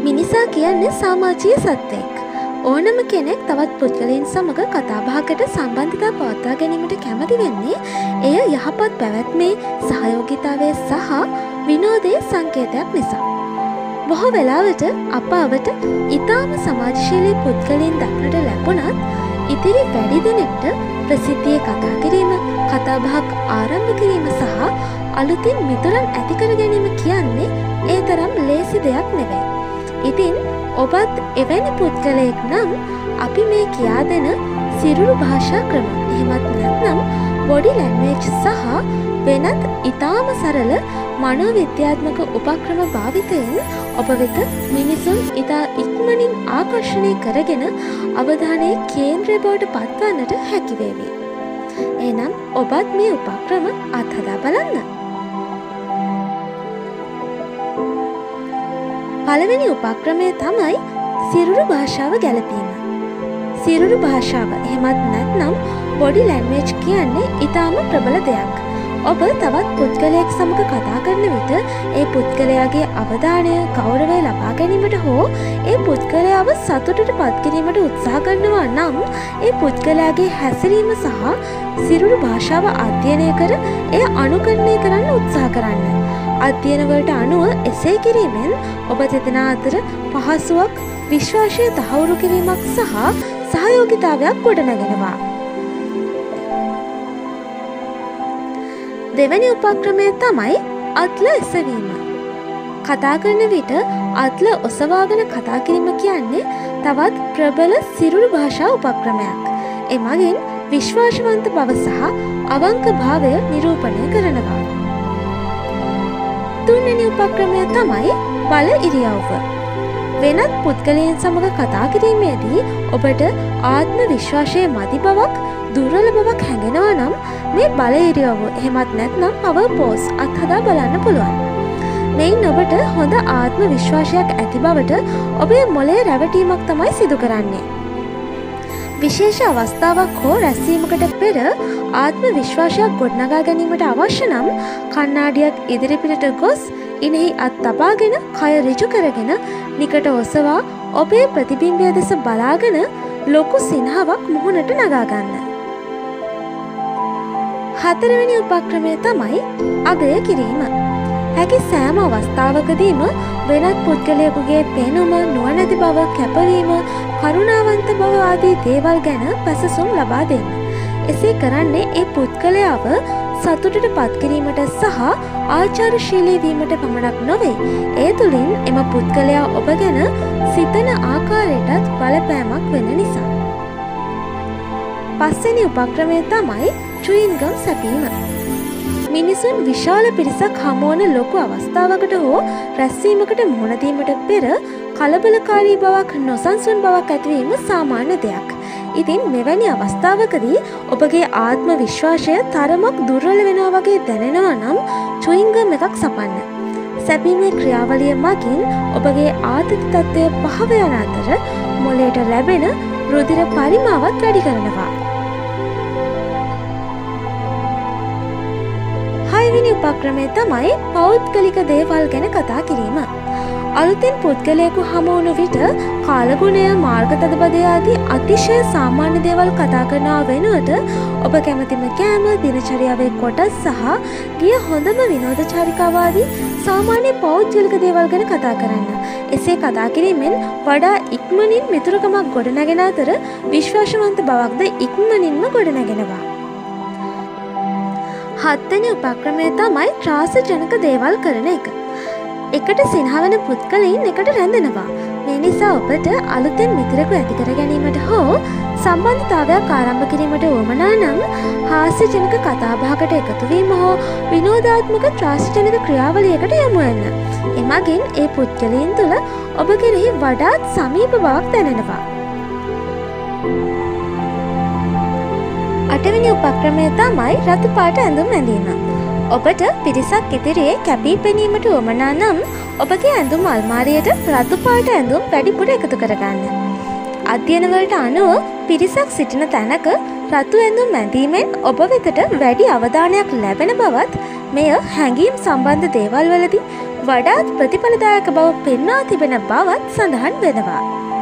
මිනිසා කියන්නේ සමාජීය සත්වෙක්. ඕනම කෙනෙක් තවත් පුද්ගලයන් සමග කතාබහකට සම්බන්ධතා පවත්වා ගැනීමට කැමති වෙන්නේ එය යහපත් පැවැත්මේ සහයෝගිතාවය සහ විනෝදයේ සංකේතයක් නිසා. බොහෝ වෙලාවට අප අවට ඉතාම සමාජශීලී පුද්ගලයන් දක්නට ලැබුණත් ඉතිරි වැඩි දෙනෙක්ට ප්‍රසිද්ධියේ කතා කිරීම, කතාබහක් ආරම්භ කිරීම සහ අලුතින් මිතුරන් ඇති කර ගැනීම කියන්නේ ඒ තරම් ලේසි දෙයක් නෙවෙයි. ඉතින් ඔබත් එවැනි පුද්ගලයෙක් නම් අපි මේ කියා දෙන සිරුරු භාෂා ක්‍රම එහෙමත් නැත්නම් බොඩි ලැන්ග්වේජ් සහ වෙනත් ඉතාම සරල මනෝවිද්‍යාත්මක උපක්‍රම භාවිතයෙන් ඔබ වෙත මිනිසුන් ඉතා ඉක්මනින් ආකර්ෂණය කරගෙන අවධානයේ කේන්ද්‍රය බවට පත්වන්නට හැකිවේවි. එනම් ඔබත් මේ උපක්‍රම අත්හදා බලන්න. පළවෙනි උපක්‍රමය තමයි සිරුරු භාෂාව ගැලපීම. සිරුරු භාෂාව එහෙමත් නැත්නම් බොඩි ලැන්ග්වේජ් කියන්නේ ඉතාම ප්‍රබල දෙයක්. ඔබ තවත් පුද්ගලයෙක් සමග කතා කරන විට ඒ පුද්ගලයාගේ අවධානය ගෞරවය ලබා ගැනීමට හෝ ඒ පුද්ගලයාව සතුටට පත් කිරීමට උත්සාහ කරනවා නම් ඒ පුද්ගලයාගේ හැසිරීම සහ සිරුරු භාෂාව අධ්‍යයනය කර එය අනුකරණය කරන්න උත්සාහ කරන්න. අධ්‍යයනවලට අනුව එසේ කිරීමෙන් ඔබ දෙදෙනා අතර පහසුවක්, විශ්වාසය තහවුරු කිරීමක් සහ සහයෝගිතාවයක් ගොඩනැගෙනවා. දෙවැනි උපක්‍රමය තමයි අත්ල එසවීම. කතා කරන විට අත්ල ඔසවාගෙන කතා කිරීම කියන්නේ තවත් ප්‍රබල සිරුරු භාෂා උපක්‍රමයක්. එමගින් විශ්වාසවන්ත බව සහ අවංක භාවය නිරූපණය කරනවා. තුන්වෙනි උපක්‍රමය තමයි බල ඉරියව්ව. වෙනත් පුද්ගලයන් සමග කතා කිරීමේදී ඔබට ආත්ම විශ්වාසය මදි බවක්, දුර්වල බවක් හැඟෙනවා නම් මේ බල ඉරියව්ව එහෙමත් නැත්නම් පවර් පෝස් අත්හදා බලන්න පුළුවන්. මෙයින් ඔබට හොඳ ආත්ම විශ්වාසයක් ඇති බවට ඔබේ මොළයේ රැවටීමක් තමයි සිදු කරන්නේ. විශේෂ අවස්ථාවක් හෝ රැස්වීමකට පෙර ආත්ම විශ්වාසයක් ගොඩනගා ගැනීමට අවශ්‍ය නම් කණ්ණාඩියක් ඉදිරිපිටට ගොස් ඉනෙහි අත් තබාගෙන කය ඍජු කරගෙන නිකට ඔසවා ඔබේ ප්‍රතිබිම්බය දෙස බලාගෙන ලොකු සිනහවක් මුහුණට නගා ගන්න. හතරවෙනි උපක්‍රමය තමයි අගය කිරීම. හැකි සෑම අවස්ථාවකදීම වෙනත් පුද්ගලයෙකුගේ පෙනුම, නුවණැති බව, කැපවීම, කරුණාවන්ත බව ආදී දේවල් ගැන පැසසුම් ලබා දෙන්න. එසේ කරන්නේ ඒ පුද්ගලයාව සතුටට පත් කිරීමට සහ ආචාරශීලී වීමට පමණක් නොවේ. ඒ තුළින් එම පුද්ගලයා ඔබ ගැන සිතන ආකාරයටත් බලපෑමක් වෙන නිසා. පස්වෙනි උපක්‍රමය තමයි චුයින්ගම් සැපීම. මිනිසුන් විශාල පිරිසක් හමුවන ලොකු අවස්ථාවකට හෝ රැස්වීමකට මුහුණ දීමට පෙර කලබලකාරී බවක්, නොසන්සුන් බවක් ඇතිවීම සාමාන්‍ය දෙයක්. ඉතින් මෙවැනි අවස්ථාවකදී ඔබගේ ආත්ම විශ්වාසය තරමක් දුර්වල වෙනවා වගේ දැනෙනවා නම් චුයින්ගම් එකක් සපන්න. සැපීමේ ක්‍රියාවලිය මගින් ඔබගේ ආතති තත්ත්වය පහව යන අතර මොළයට ලැබෙන රුධිර පරිමාවත් වැඩි කරනවා. හයවෙනි උපක්‍රමය තමයි පෞද්ගලික දේවල් ගැන කතා කිරීම. අලුතින් පුද්ගලයෙකු හමුවුණු විට කාලගුණය, මාර්ග තදබදය ආදී අතිශය සාමාන්‍ය දේවල් කතා කරනවා වෙනුවට ඔබ කැමතිම කෑම, දිනචරියාවේ කොටස් සහ ගිය හොඳම විනෝද චාරිකාව ආදී සාමාන්‍ය පෞද්ගලික දේවල් ගැන කතා කරන්න. එසේ කතා කිරීමෙන් වඩා ඉක්මනින් මිතුරුකමක් ගොඩනැගෙන අතර විශ්වාසවන්ත බවක්ද ඉක්මනින්ම ගොඩනැගෙනවා. හත්වෙනි උපක්‍රමය තමයි ත්‍රාසජනක දේවල් කරන එක. එකට සිනහවන පුද්ගලයින් එකට රැඳෙනවා. මේ නිසා ඔබට අලුතෙන් මිතුරෙකු ඇති කර ගැනීමට හෝ සම්බන්ධතාවයක් ආරම්භ කිරීමට උවමනා නම් හාස්‍යජනක කතාබහකට එකතු වීම හෝ විනෝදාත්මක ත්‍රාසජනක ක්‍රියාවලියකට යොමු වෙන්න. එමගින් ඒ පුද්ගලයන් තුළ ඔබ කෙරෙහි වඩාත් සමීප බවක් දැනෙනවා. අටවෙනි උපක්‍රමය තමයි රතු පාට ඇඳුම් ඇඳීම. ඔබට පිරිසක් ඉදිරියේ කැපී පෙනීමට උවමනා නම් ඔබගේ ඇඳුම් අල්මාරියට රතු පාට ඇඳුම් වැඩිපුර එකතු කරගන්න. අධ්‍යයනවලට අනුව පිරිසක් සිටින තැනක රතු ඇඳුම් ඇඳීමෙන් ඔබ වෙතට වැඩි අවධානයක් ලැබෙන බවත්, මෙය හැඟීම් සම්බන්ධ දේවල් වලදී වඩාත් ප්‍රතිඵලදායක බව පෙන්වා තිබෙන බවත් සඳහන් වෙනවා.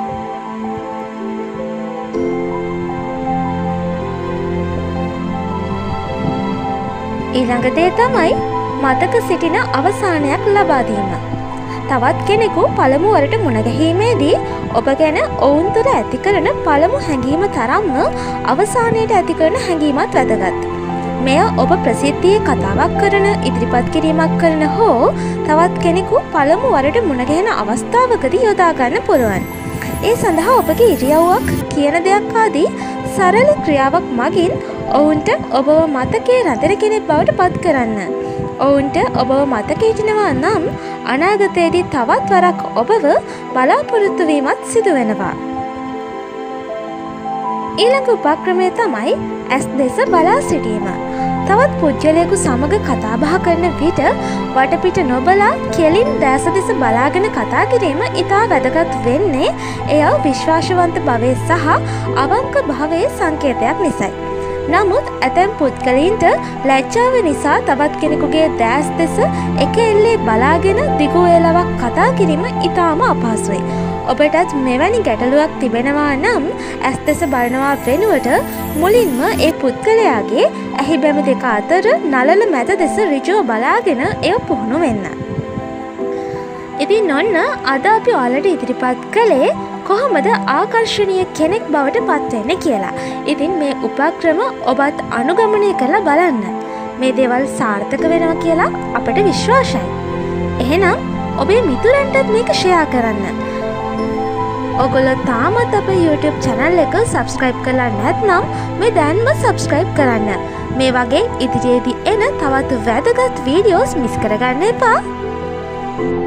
ඊළඟ දේ තමයි මතක සිටින අවසානයක් ලබා දීම. තවත් කෙනෙකු පළමු වරට මුණ ගැහිීමේදී ඔබ ගැන ඔවුන් තුළ ඇති කරන පළමු හැඟීම තරම්ම අවසානයට ඇති කරන හැඟීමත් වැදගත්. මෙය ඔබ ප්‍රසිද්ධියේ කතාවක් කරන, ඉදිරිපත් කිරීමක් කරන හෝ තවත් කෙනෙකු පළමු වරට මුණ ගැහෙන අවස්ථාවකදී යොදා ගන්න පුළුවන්. ඒ සඳහා ඔබගේ ඉරියව්වක්, කියන දෙයක් ආදී සරල ක්‍රියාවක් මගින් ඔවුන්ට ඔබව මතකයේ රැඳෙන කෙනෙක් බවට පත් කරන්න. ඔවුන්ට ඔබව මතක හිටිනවා නම් අනාගතයේදී තවත් වරක් ඔබව බලාපොරොත්තු වීමත් සිදු වෙනවා. ඊළඟ උපක්‍රමය තමයි ඇස් දෙස බලා සිටීම. තවත් පුද්ගලයෙකු සමග කතා බහ කරන විට වටපිට නොබලා කෙලින් දැස දෙස බලාගෙන කතා කිරීම ඉතා වැදගත් වෙන්නේ එය විශ්වාසවන්ත භවයේ සහ අවංක භවයේ සංකේතයක් නිසායි. නමුත් ඇතැම් පුද්ගලයින්ට ලැජ්ජාව නිසා තවත් කෙනෙකුගේ දැස් දෙස එක එල්ලේ බලාගෙන දිගු වේලාවක් කතා කිරීම ඉතාම අපහසුයි. ඔබටත් මෙවැනි ගැටලුවක් තිබෙනවා නම් ඇස් දෙස බලනවා වෙනුවට මුලින්ම ඒ පුද්ගලයාගේ ඇහි බැමි දෙක අතර නළල මැද දෙස ඍජුව බලාගෙන එය පුහුණු වෙන්න. ඉතින් ඔන්න අද අපි ඔයාලට ඉදිරිපත් කළේ කොහොමද ආකර්ශනීය කෙනෙක් බවට පත්වෙන්න කියලා. ඉතින් මේ උපක්‍රම ඔබත් අනුගමනය කරලා බලන්න. මේ දේවල් සාර්ථක වෙනවා කියලා අපට විශ්වාසයි. එහෙනම් ඔබේ මිතුරන්ටත් මේක ෂෙයා කරන්න. ඔගොල්ලෝ තාමත් අපේ YouTube channel එක subscribe කරලා නැත්නම් මේ දැන්ම subscribe කරන්න. මේ වගේ ඉදිරියේදී එන තවත් වැදගත් වීඩියෝස් මිස් කරගන්න එපා.